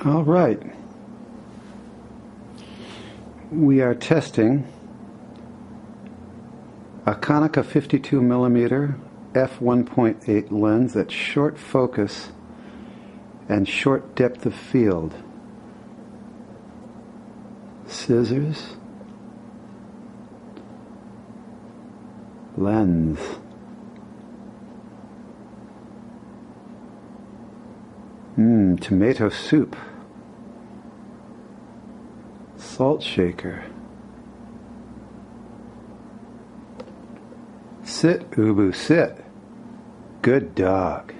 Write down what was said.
All right. We are testing a Konica 52mm f1.8 lens at short focus and short depth of field. Scissors, lens. Tomato soup. Salt shaker. Sit, Ubu, sit. Good dog.